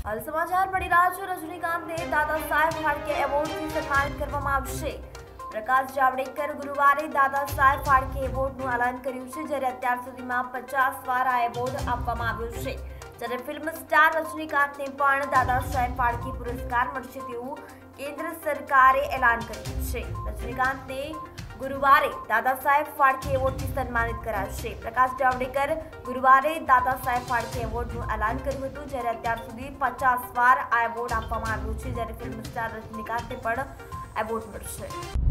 હાલ સમાચાર મળી રહ્યા છે રજનીકાંતને દાદા સાહેબ ફાળકે એવોર્ડથી સન્માનિત કરવામાં આવશે। પ્રકાશ જાવડેકર ગુરુવારે દાદા સાહેબ ફાળકે એવોર્ડનું એલાન કર્યું છે, જ્યારે અત્યાર સુધીમાં 50 વાર આ એવોર્ડ આપવામાં આવ્યો છે। જ્યારે ફિલ્મ સ્ટાર રજનીકાંતને પણ દાદા સાહેબ ફાળકે પુરસ્કાર મળશે તેવું કેન્દ્ર સરકારે એલાન કર્યું છે। રજનીકાંતને ગુરુવારે દાદા સાહેબ ફાળકે એવોર્ડથી સન્માનિત કરાશે। પ્રકાશ જાવડેકર ગુરુવારે દાદા સાહેબ ફાળકે એવોર્ડનું એલાન કર્યું હતું, જ્યારે અત્યાર સુધી 50 વાર આ એવોર્ડ આપવામાં આવ્યો છે, જ્યારે ફિલ્મ સ્ટાર રજનીકાંતને પણ એવોર્ડ મળશે।